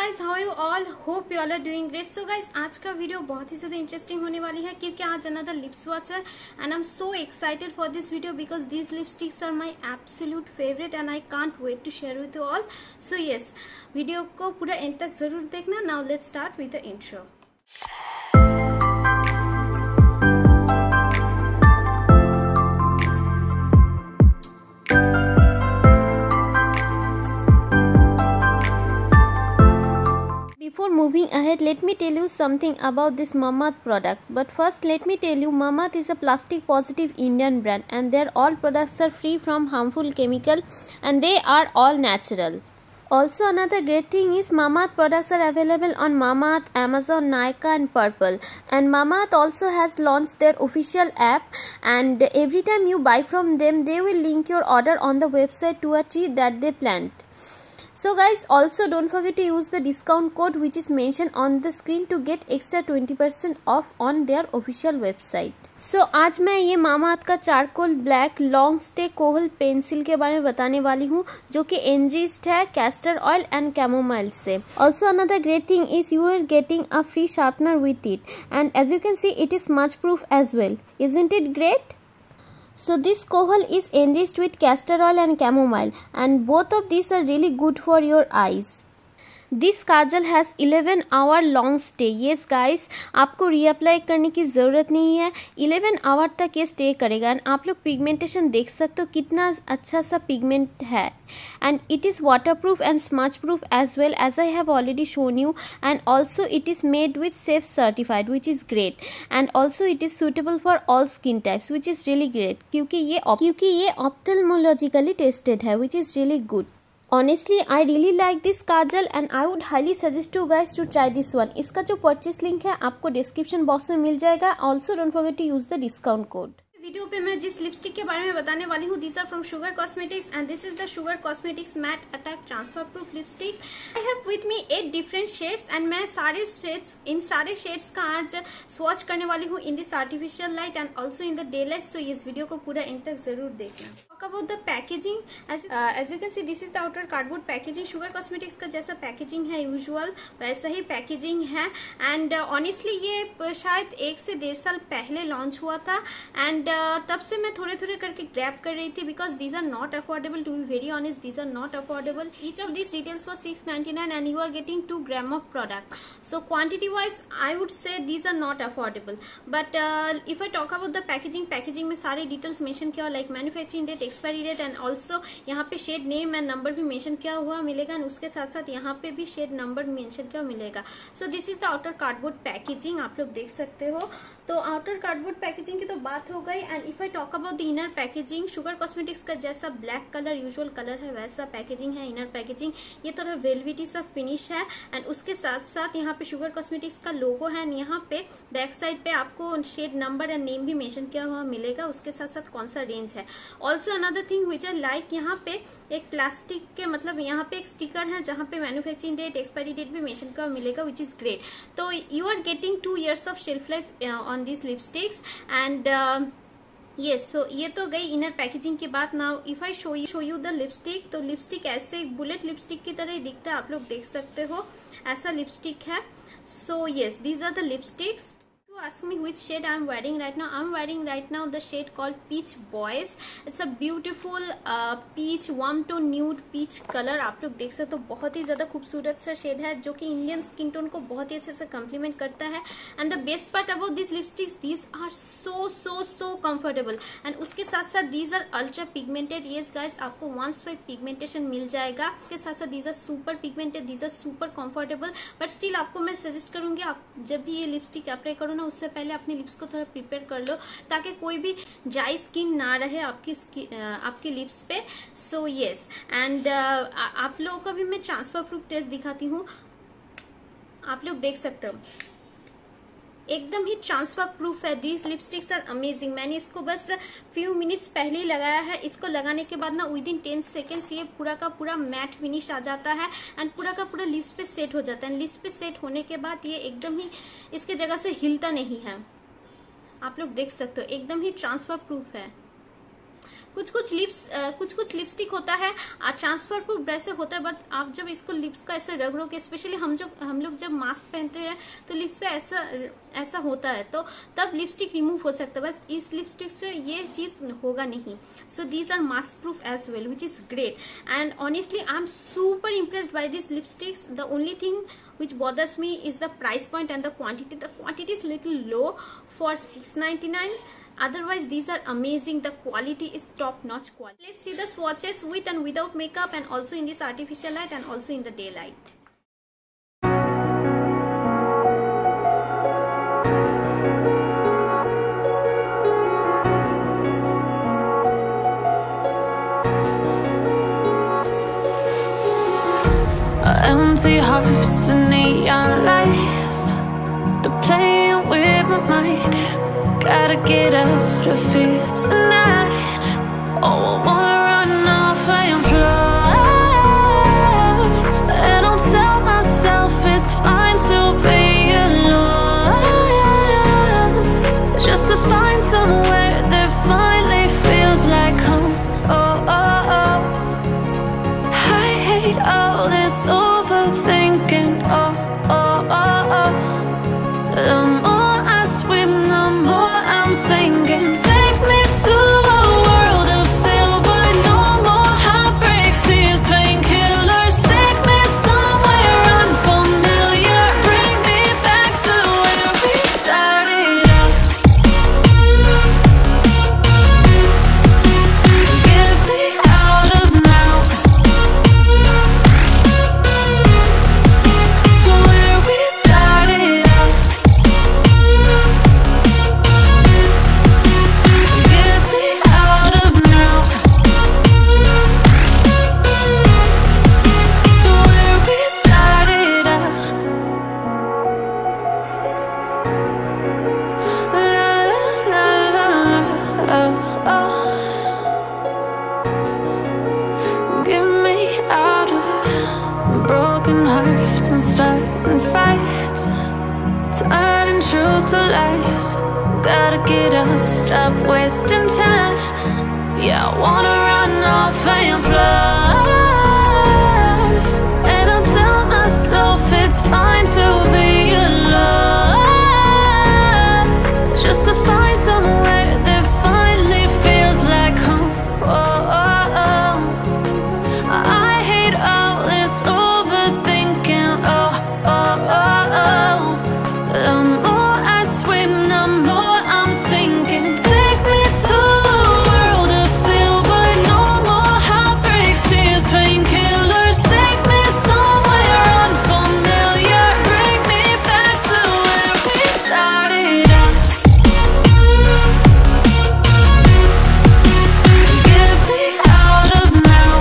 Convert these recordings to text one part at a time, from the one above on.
guys, how are you all? Hope you all are doing great. So guys, आज का video बहुत ही ज़्यादा interesting होने वाली है क्योंकि आज another lip swatch है and I'm so excited for this video because these lipsticks are my absolute favorite and I can't wait to share with you all. So yes, video को पूरा एंड तक ज़रूर देखना. Now let's start with the intro. Before moving ahead, let me tell you something about this Mamaearth product. But first, let me tell you, Mamaearth is a plastic positive Indian brand and their all products are free from harmful chemical and they are all natural. Also, another great thing is Mamaearth products are available on Mamaearth, Amazon, Nykaa and Purple. And Mamaearth also has launched their official app and every time you buy from them, they will link your order on the website to a tree that they plant. So guys, also don't forget to use the discount code which is mentioned on the screen to get extra 20% off on their official website. So आज मैं ये Mamaearth का charcoal black long stay kohl pencil के बारे में बताने वाली हूँ जो कि एनरिच्ड है कैस्टर ऑयल एंड कैमोमाइल से. Also another great thing is you are getting a free sharpener with it and as you can see it is smudge proof as well. Isn't it great? So this kohl is enriched with castor oil and chamomile and both of these are really good for your eyes. This kajal has 11 hour long stay. Yes guys, आपको reapply करने की ज़रूरत नहीं है. 11 our तक ये stay करेगा and आप लोग पिगमेंटेशन देख सकते हो कितना अच्छा सा पिगमेंट है and it is water proof and smudge proof as well as I have already shown you and also it is made with safe certified which is great and also it is suitable for all skin types which is really great क्योंकि ये ophthalmologically tested है which is really good. Honestly, I really like this kajal and I would highly suggest you guys to try this one. इसका जो purchase link है आपको description box में मिल जाएगा. Also don't forget to use the discount code. Video पे मैं जिस lipstick के बारे में बताने वाली हूँ these are from Sugar Cosmetics and this is the Sugar Cosmetics Matte Attack Transfer Proof Lipstick. I have with me 8 different shades and मैं इन सारे शेड्स का आज स्वॉच करने वाली हूँ in this artificial light and also in the daylight. So इस video को पूरा एंड तक जरूर देखना. Talk about the packaging. As you can see this is the outer cardboard packaging. Sugar Cosmetics का जैसा पैकेजिंग है यूजुअल वैसा ही पैकेजिंग है एंड ऑनेस्टली ये शायद 1 से 1.5 साल पहले लॉन्च हुआ था एंड तब से मैं थोड़े थोड़े करके ग्रैब कर रही थी because these are not affordable. To be very honest these are not affordable. Each of this retails for 699 and you are getting 2 grams of product. So quantity wise I would say these are not affordable but if I talk about the packaging में सारे details mention किया like manufacturing date, expiry date and also यहाँ पे shade name and number भी mention किया हुआ मिलेगा and उसके साथ साथ यहाँ पे भी शेड नंबर मेंशन किया मिलेगा. So this is the outer cardboard packaging. आप लोग देख सकते हो. तो आउटर कार्डबोर्ड पैकेजिंग की तो बात हो गई and if I talk about the inner packaging, Sugar Cosmetics का जैसा ब्लैक कलर यूजुअल कलर है वैसा पैकेजिंग है. इनर पैकेजिंग ये थोड़ा वेलवेटी सा फिनिश है एंड उसके साथ साथ यहाँ पे शुगर कॉस्मेटिक्स का लोगो है एंड यहाँ पे बैक साइड पे आपको शेड नंबर एंड नेम भी मेंशन किया हुआ मिलेगा. उसके साथ साथ कौन सा रेंज है. Also another thing which I like, यहाँ पे एक प्लास्टिक के मतलब यहाँ पे एक स्टिकर है जहाँ पे मैन्युफैक्चरिंग डेट, एक्सपायरी डेट भी मेंशन किया मिलेगा विच इज ग्रेट. तो you are getting 2 years of shelf life on this lipsticks and yes. So ये तो गई इनर पैकेजिंग की बात. Now if I show you the lipstick, तो लिपस्टिक ऐसे एक बुलेट लिपस्टिक की तरह ही दिखता है. आप लोग देख सकते हो ऐसा लिपस्टिक है. So yes, these are the lipsticks. Ask me which shade I am wearing right now. I am wearing right now the shade called Peach Boys. It's a beautiful peach warm to nude peach color. आप लोग देख सकते हो बहुत ही ज्यादा खूबसूरत सा shade है जो कि इंडियन स्किन टोन को बहुत ही अच्छे से कम्प्लीमेंट करता है and the best part about this lipsticks, these are so comfortable and उसके साथ साथ these are ultra pigmented. Yes guys, आपको 1 swipe पिगमेंटेशन मिल जाएगा. उसके साथ साथ these are super pigmented, these are super comfortable. But still आपको मैं सजेस्ट करूंगी आप जब भी ये लिपस्टिक अप्लाई करो ना उससे पहले अपने लिप्स को थोड़ा प्रिपेयर कर लो ताकि कोई भी ड्राई स्किन ना रहे आपके लिप्स पे. सो यस एंड आप लोगों को भी मैं ट्रांसफर प्रूफ टेस्ट दिखाती हूँ. आप लोग देख सकते हो एकदम ही ट्रांसफर प्रूफ है. These lipsticks are amazing. मैंने इसको बस फ्यू मिनट्स पहले ही लगाया है. इसको लगाने के बाद ना विद इन 10 seconds ये पूरा का पूरा मैट फिनिश आ जाता है एंड पूरा का पूरा लिप्स पे सेट हो जाता है. लिप्स पे सेट होने के बाद ये एकदम ही इसके जगह से हिलता नहीं है. आप लोग देख सकते हो एकदम ही ट्रांसफर प्रूफ है. कुछ लिपस्टिक होता है ट्रांसफर प्रूफ ब्रश से होता है, बट आप जब इसको लिप्स का ऐसे रगड़ो के, स्पेशली हम लोग जब मास्क पहनते हैं तो लिप्स पे ऐसा होता है, तो तब लिपस्टिक रिमूव हो सकता है, बट इस लिपस्टिक से ये चीज होगा नहीं. So these are mask proof as well, which is great. And honestly I am super impressed by these lipsticks. The only thing which bothers me is the price point and the quantity. The quantity is little low for $6.99. Otherwise these are amazing. The quality is top notch quality. Let's see the swatches with and without makeup, and also in this artificial light and also in the daylight. Empty hearts and neon lights, they're playing with my mind. Gotta get out of here tonight. Oh, I wanna run off and fly, and I'll tell myself it's fine to be alone, just to find somewhere that finally feels like home. Oh, oh, oh. I hate all this overthinking. Oh, oh, oh, oh. The more I swim, the more I'm sinking. Take me to a world of silver. No more heartbreaks, tears, painkillers. Take me somewhere unfamiliar. Bring me back to where we started out. Get me out of now. To where we started out. Get me out of now. To where we started out. La la la la la. Oh, oh. Get me out of broken hearts and starting fights, turning truth to lies. Gotta get up, stop wasting time. Yeah, I wanna run off and fly, and I'll tell myself it's fine to be alone, just to find somewhere that finally feels like home. Oh, oh, oh. I hate all this overthinking. Oh, oh, oh, oh. The more I swim, the more I'm sinking. Take me to a world of silver. No more heartbreaks, tears, painkillers. Take me somewhere unfamiliar. Bring me back to where we started out. Get me out of now.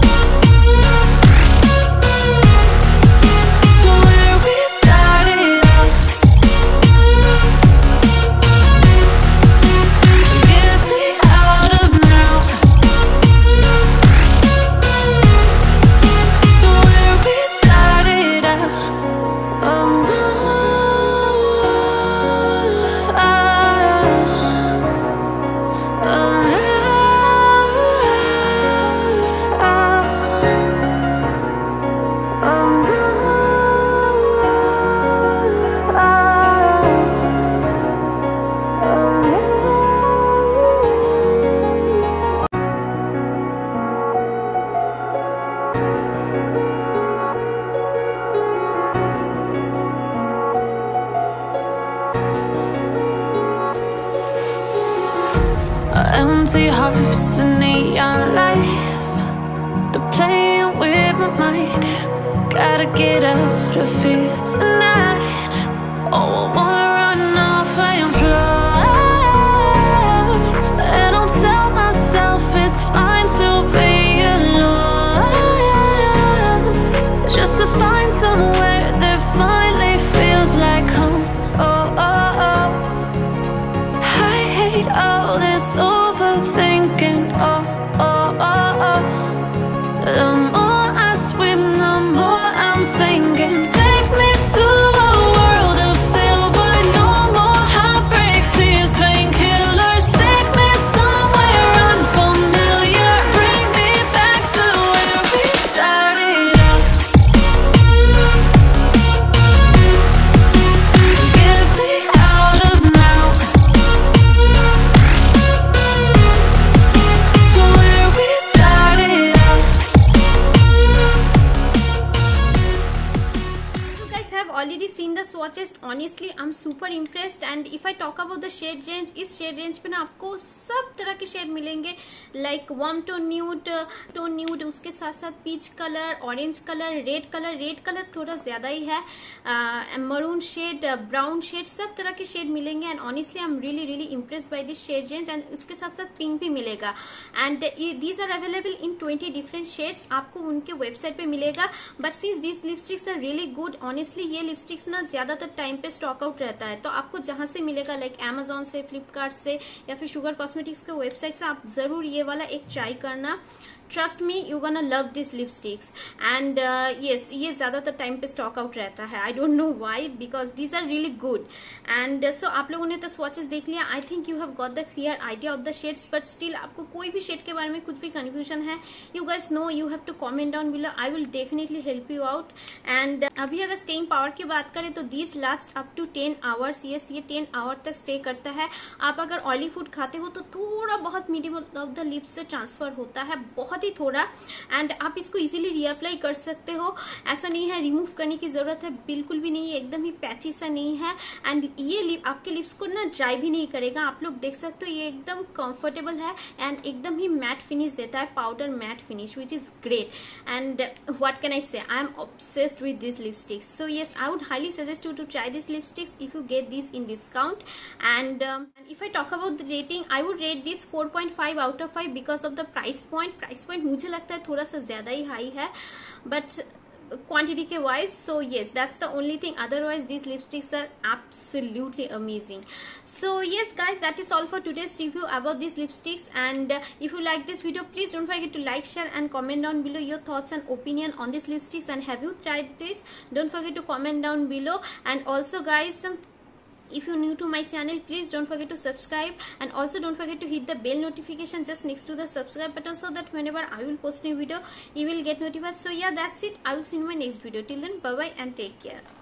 To where we started out. Get me out of now. To where we started out. Oh no. Empty hearts and neon lights, they're playing with my mind. Gotta get out of here tonight. Oh, I wanna run off and fly, and I'll tell myself it's fine to be alone, just to find somewhere that finally feels like home. Oh, oh, oh. I hate all this overthinking. Oh, oh, oh, oh. The more I swim, the more I'm sinking. Take me to a world of silver. No more heartbreaks, tears, painkillers. Take me somewhere unfamiliar. already seen the swatches. Honestly, I'm super impressed. And if I talk about the shade range, इस shade range पे ना आपको सब तरह के shade मिलेंगे, like warm tone nude, उसके साथ साथ peach color, orange color, red color थोड़ा ज्यादा ही है, maroon shade, brown shade, सब तरह के शेड मिलेंगे. And honestly, I'm really impressed by this shade range. And उसके साथ साथ पिंक भी मिलेगा. And these are available in 20 different shades. आपको उनके वेबसाइट पे मिलेगा. But since these lipsticks are really good, honestly ये लिपस्टिक्स ना ज्यादातर टाइम पे स्टॉक आउट रहता है. तो आपको जहां से मिलेगा, लाइक Amazon से, फ्लिपकार्ट से या फिर शुगर कॉस्मेटिक्स के वेबसाइट से, आप जरूर ये वाला एक ट्राई करना. Trust me, you gonna love this lipsticks. And yes, ये ज्यादातर टाइम पे स्टॉक आउट रहता है. I don't know why, because these are really good. And so आप लोगों ने तो स्वॉचेस देख लिया. I think you have got the clear idea of the shades. But still आपको कोई भी शेड के बारे में कुछ भी कंफ्यूजन है, you guys know, you have to comment down below. I will definitely help you out. And अभी अगर स्टेइंग पावर की बात करें तो this last up to 10 hours. Yes, ये 10 आवर तक स्टे करता है. आप अगर ऑयली फूड खाते हो तो थोड़ा बहुत मीडियम ऑफ द लिप्स से ट्रांसफर होता है, बहुत ही थोड़ा. एंड आप इसको इजीली रीअप्लाई कर सकते हो. ऐसा नहीं है रिमूव करने की जरूरत है, बिल्कुल भी नहीं. एकदम ही पैची सा नहीं है. एंड ये आपके लिप्स को ना ड्राई भी नहीं करेगा. आप लोग देख सकते हो, ये एकदम कंफर्टेबल है एंड एकदम ही मैट फिनिश देता है, powder matte finish, which is great. And what can I say, I am obsessed with these lipsticks. So yes, I would highly suggest you to try these lipsticks if you get these in discount. And if I talk about the rating, I would rate this 4.5 out of 5 because of the price point. Price point मुझे लगता है थोड़ा सा ज्यादा ही high है, but quantity के wise, so yes, that's the only thing. Otherwise these lipsticks are absolutely amazing. So yes guys, that is all for today's review about these lipsticks. And if you like this video, please don't forget to like, share and comment down below your thoughts and opinion on these lipsticks. And have you tried this? Don't forget to comment down below. And also guys, if you're new to my channel, please don't forget to subscribe, and also don't forget to hit the bell notification just next to the subscribe button, so that whenever I will post a new video, you will get notified. So yeah, that's it. I will see you in my next video. Till then, bye bye and take care.